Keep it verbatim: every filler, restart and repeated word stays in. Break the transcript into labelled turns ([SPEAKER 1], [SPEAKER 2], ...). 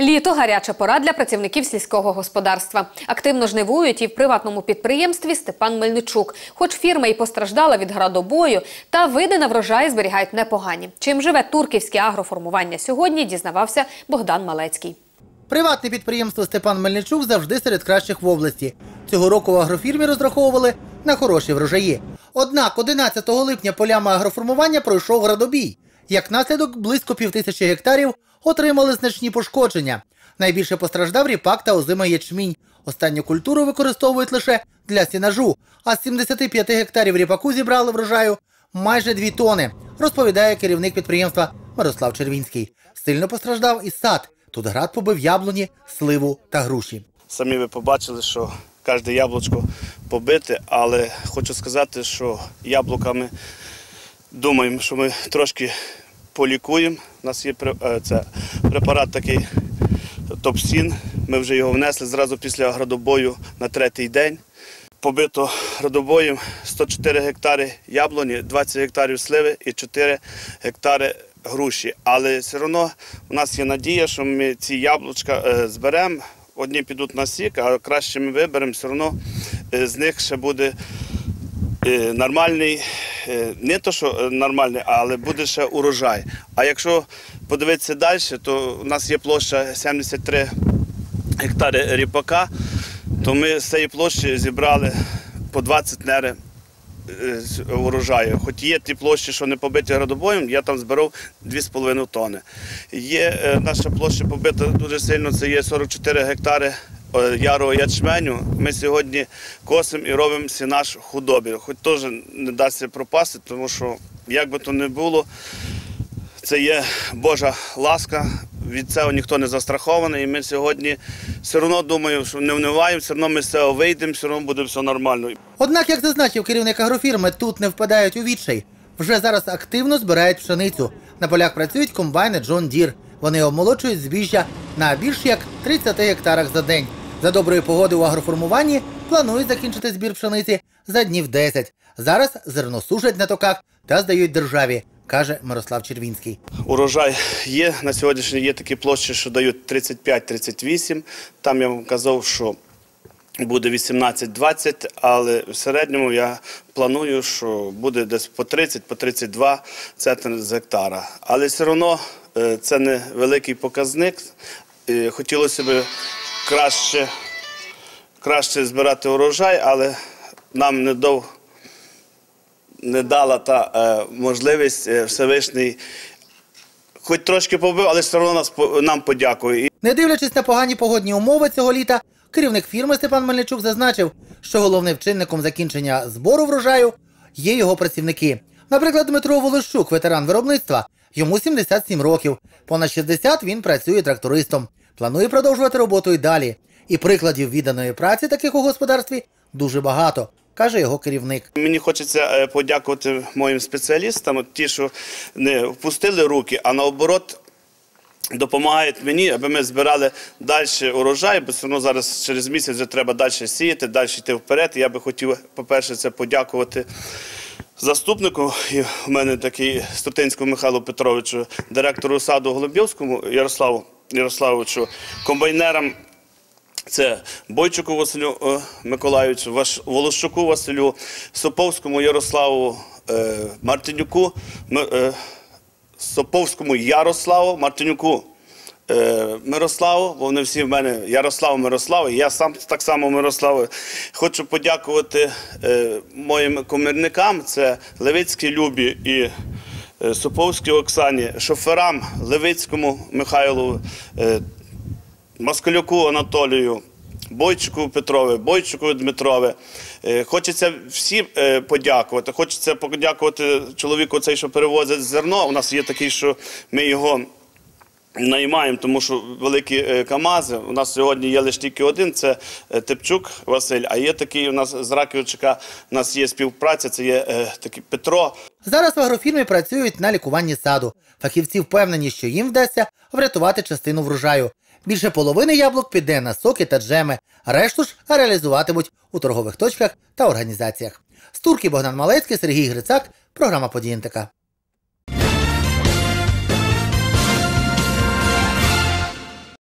[SPEAKER 1] Літо – гаряча пора для працівників сільського господарства. Активно жнивують і в приватному підприємстві Степан Мельничук. Хоч фірма і постраждала від градобою, та види на врожай зберігають непогані. Чим живе турківське агроформування сьогодні, дізнавався Богдан Малецький.
[SPEAKER 2] Приватне підприємство Степан Мельничук завжди серед кращих в області. Цього року в агрофірмі розраховували на хороші врожаї. Однак одинадцятого липня полями агроформування пройшов градобій. Як наслідок, близько півтисячі гектарів отримали значні пошкодження. Найбільше постраждав ріпак та озимий ячмінь. Останню культуру використовують лише для сінажу, а з сімдесяти п'яти гектарів ріпаку зібрали врожаю майже дві тони, розповідає керівник підприємства Мирослав Червінський. Сильно постраждав і сад. Тут град побив яблуні, сливу та груші.
[SPEAKER 3] Самі ви побачили, що кожне яблучко побите, але хочу сказати, що яблуками думаємо, що ми трошки полікуємо. У нас є це, препарат такий Топсін. Ми вже його внесли зразу після градобою на третій день. Побито градобоєм сто чотири гектари яблуні, двадцять гектарів сливи і чотири гектари груші. Але все одно у нас є надія, що ми ці яблучка зберемо. Одні підуть на сік, а краще ми виберемо, все одно з них ще буде нормальний, не то що нормальний, але буде ще урожай. А якщо подивитися далі, то у нас є площа сімдесят три гектари ріпака, то ми з цієї площі зібрали по двадцять нери урожаю. Хоч є ті площі, що не побиті градобоєм, я там зберу дві з половиною тони. Є наша площа побита дуже сильно, це є сорок чотири гектари ярого ячменю. Ми сьогодні косимо і робимо сінаж худобі. Хоч теж не дасться пропасти, тому що, як би то не було, це є Божа ласка, від цього ніхто не застрахований. І ми сьогодні все одно думаю, що не вниваємо, все одно ми з цього вийдемо, все одно буде все нормально.
[SPEAKER 2] Однак, як зазначив керівник агрофірми, тут не впадають у відчай. Вже зараз активно збирають пшеницю. На полях працюють комбайни Джон Дір. Вони обмолочують збіжжя на більш як тридцяти гектарах за день. За доброї погоди у агроформуванні планують закінчити збір пшениці за днів десять. Зараз зерно сушать на токах та здають державі, каже Мирослав Червінський.
[SPEAKER 3] Урожай є. На сьогоднішній є такі площі, що дають тридцять п'ять - тридцять вісім. Там я вам казав, що буде вісімнадцять - двадцять, але в середньому я планую, що буде десь по тридцять - по тридцять два центнери з гектара. Але все одно це не великий показник. Хотілося б краще, краще збирати урожай, але нам не дав не дала та е, можливість е, Всевишній, хоч трошки побив, але все одно нас, нам подякує.
[SPEAKER 2] Не дивлячись на погані погодні умови цього літа, керівник фірми Степан Мельничук зазначив, що головним чинником закінчення збору врожаю є його працівники. Наприклад, Дмитро Волощук, ветеран виробництва, йому сімдесят сім років. Понад шістдесят він працює трактористом. Планує продовжувати роботу і далі. І прикладів відданої праці таких у господарстві дуже багато, каже його керівник.
[SPEAKER 3] Мені хочеться подякувати моїм спеціалістам, ті, що не впустили руки, а наоборот допомагають мені, аби ми збирали далі урожай, бо все одно зараз через місяць вже треба далі сіяти, далі йти вперед. Я би хотів, по-перше, це подякувати заступнику, і в мене такий Стотинському Михайлу Петровичу, директору саду Голубівському Ярославу Ярославовичу, комбайнерам. Це Бойчуку Василю Миколайовичу, Волощуку Василю, Соповському Ярославу, Мартинюку, Соповському Ярославу, Мартинюку Мирославу, бо вони всі в мене Ярослав, Мирослав, і я сам так само Мирослав. Хочу подякувати моїм комірникам, це Левицькій Любі і Соповській Оксані, шоферам Левицькому Михайлу, Москалюку Анатолію, Бойчуку Петрові, Бойчуку Дмитрові. Хочеться всім подякувати. Хочеться подякувати чоловіку цей, що перевозить зерно. У нас є такий, що ми його наймаємо, тому що великі КАМАЗи. У нас сьогодні є лише тільки один, це Тепчук Василь, а є такий у нас з Раківчика, у нас є співпраця, це є такий Петро.
[SPEAKER 2] Зараз в агрофірмі працюють на лікуванні саду. Фахівці впевнені, що їм вдасться врятувати частину врожаю. Більше половини яблук піде на соки та джеми, а решту ж реалізуватимуть у торгових точках та організаціях. З Турки Богдан Малецький, Сергій Грицак, програма «Події ен те ка».